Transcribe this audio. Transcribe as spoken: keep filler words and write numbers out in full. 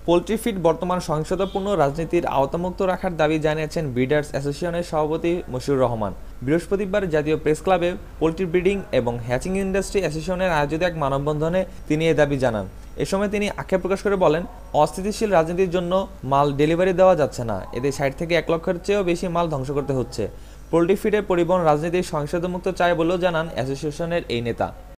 Poultry feed বর্তমান সহিংসতাপূর্ণ রাজনীতির আওতামুক্ত রাখার দাবি জানিয়েছেন ব্রিডার্স অ্যাসোসিয়েশনের সভাপতি মশিউর রহমান। বৃহস্পতিবার জাতীয় প্রেস ক্লাবে পোল্ট্রি ব্রিডিং এবং হ্যাচিং ইন্ডাস্ট্রি অ্যাসোসিয়েশনের আয়োজিত এক মানববন্ধনে তিনি এ দাবি জানান। এ সময় তিনি আক্ষেপ প্রকাশ করে বলেন, অস্থিতিশীল রাজনীতির জন্য মাল ডেলিভারি দেওয়া যাচ্ছে না, এতে ষাট থেকে এক লক্ষের চেয়েও বেশি মাল ধ্বংস করতে হচ্ছে। পোল্ট্রি ফিডের পরিবহন রাজনীতির সহিংসতামুক্ত চায় বলেও জানান অ্যাসোসিয়েশনের এই নেতা।